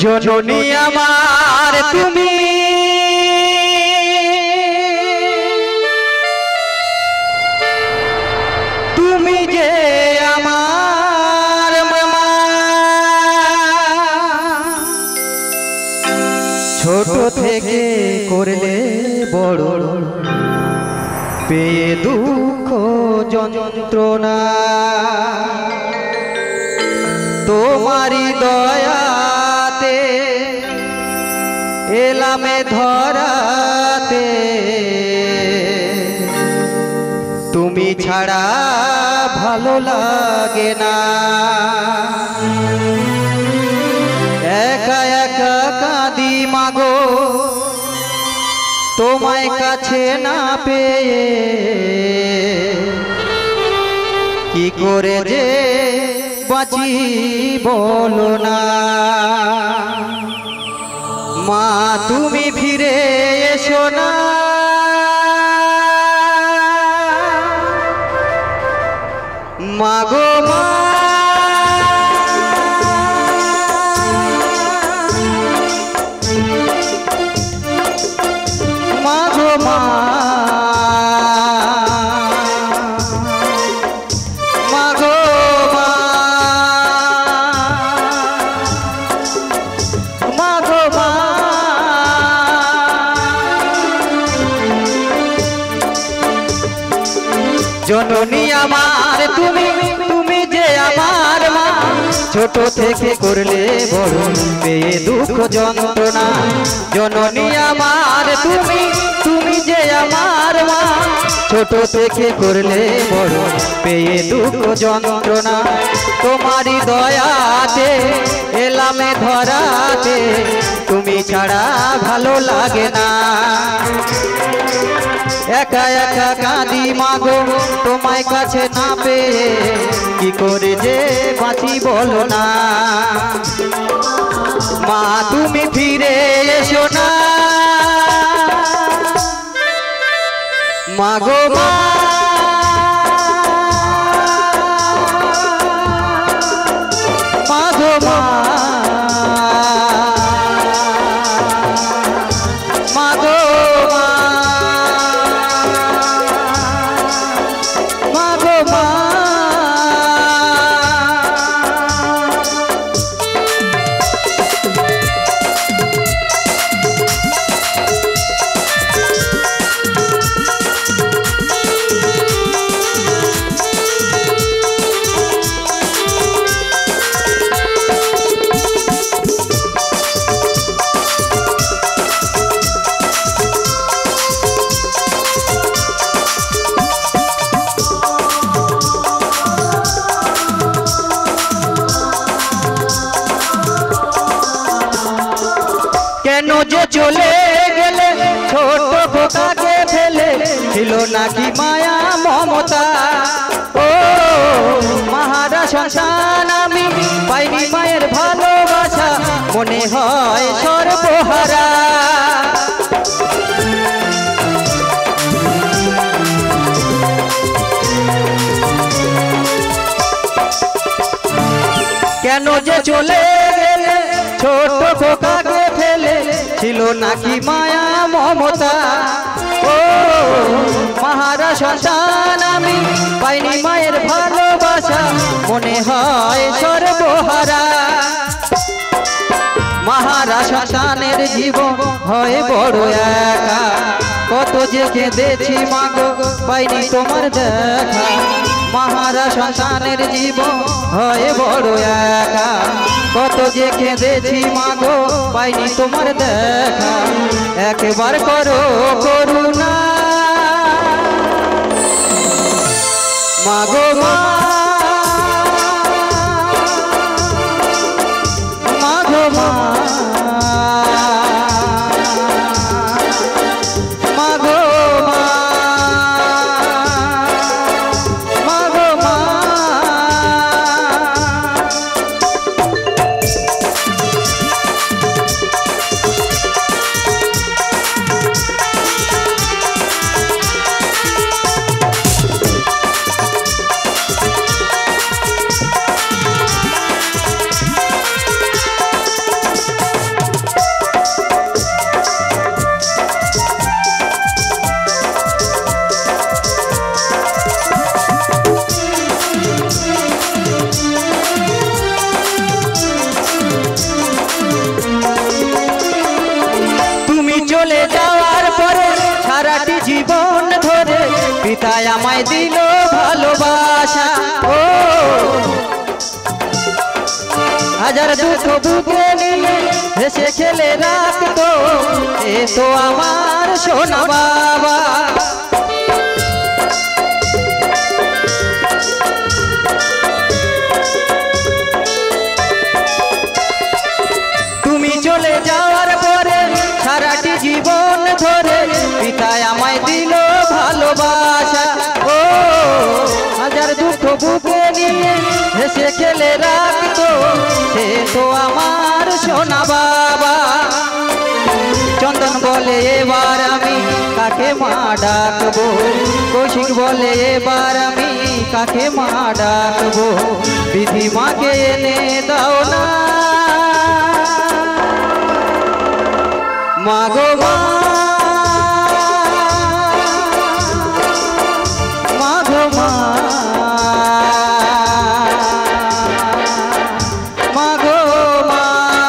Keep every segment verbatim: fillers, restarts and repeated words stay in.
जननी आमार तुमी तुमी जे आमार मामा छोटो थेके करले बड़ो पेये दुख যন্ত্রণা তোমারি দয়াতে এলামে ধরাতে তুমি ছাড়া ভালো লাগে না একা একা কাঁদি মাগো তোমায় কাছে না পেয়ে কি করে যে বাঁচি বলো না মা তুমি ফিরে এসো না মাগো মা মাগো মা जननी आमार तुमी तुमी जे आमार मा छोटो थेके करले बड़ो पेये दुख যন্ত্রণা जननी आमार तुमी तुमी जे आमार मा छोटो थेके करले बड़ो पेये दुख যন্ত্রণা তোমারি দয়াতে এলামে ধরাতে তুমি ছাড়া ভালো লাগে না एका एका काँदी मागो तुम्हारे काछे ना पेये की करे जे बाँची बोलो ना मा तुमी फिरे एसो ना मागो मा मागो मा मागो কেন যে চলে গেলে ছোট খোকাকে ফেলে ছিল নাকি মায়া মমতা ও মহারা সন্তান আমি পাইনি মায়ের ভালোবাসা মনে হয় সর্বহারা কেন যে চলে গেলে ছোট খোকাকে ফেলে ছিল নাকি মায়া মমতা ও মহারা সন্তান আমি পাইনি মায়ের ভালোবাসা মনে হয় সর্বহারা মহারা সন্তানের জীবন হয় বড় একা কত যে কেঁদেছি মাগো পাইনি তোমার দেখা মহারা সন্তানের জীবন হয় বড় একা কত যে কেঁদেছি মাগো পাইনি তোমার দেখা একবার করো করুণা মাগো মা মাগো মা মাগো মা মাগো মা পিতায় আমায় দিল ভালোবাসা ও হাজার দুঃখ বুকে নিয়ে হেসে খেলে রাখতো এ তো আমার সোনা বাবা তুমি চলে যাওয়ার পরে সারাটি জীবন ধরে পিতায় আমায় দিল ভালোবাসা ও হাজার দুঃখ বুকে নিয়ে হেসে খেলে রাখতো সে তো আমার সোনা বাবা চন্দন বলে এবার আমি কাকে মা ডাকবো কৌশিক বলে এবার আমি কাকে মা ডাকবো বিধি মাকে এনে দাও না মাগো মা মাগো মা মাগো মা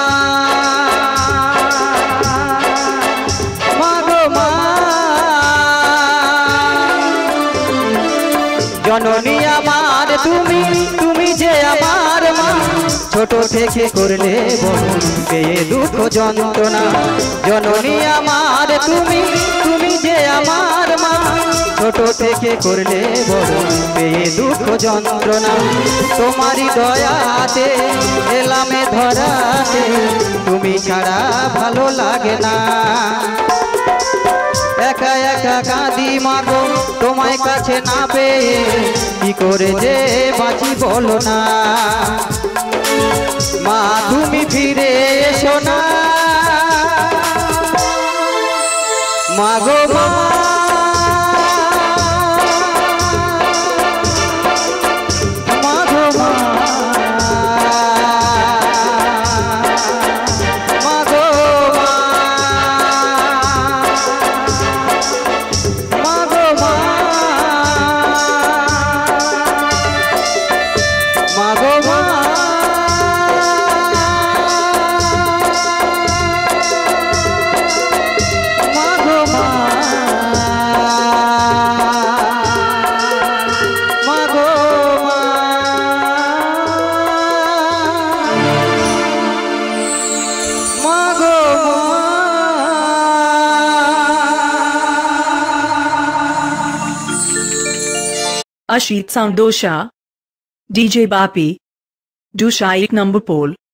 মাগো মা জননী আমার তুমি তুমি যে আমার মা ছোট থেকে করলে বড় পেয়ে দুঃখ যন্ত্রণা জননী আমার তুমি তুমি যে আমার মা ছোট থেকে করলে বড় পেয়ে দুঃখ যন্ত্রণা তোমারই দয়াতে এলামে ধরাতে তুমি ছাড়া ভালো লাগে না একা একা কাঁদি মাগো তোমায় কাছে না পেয়ে কি করে যে বাঁচি বলো না মা তুমি ফিরে এসো না মাগো মা মাগো মা মাগো মা মাগো মা মাগো মা Ashit Sound Dosha D J Bapi Dusha एक number pole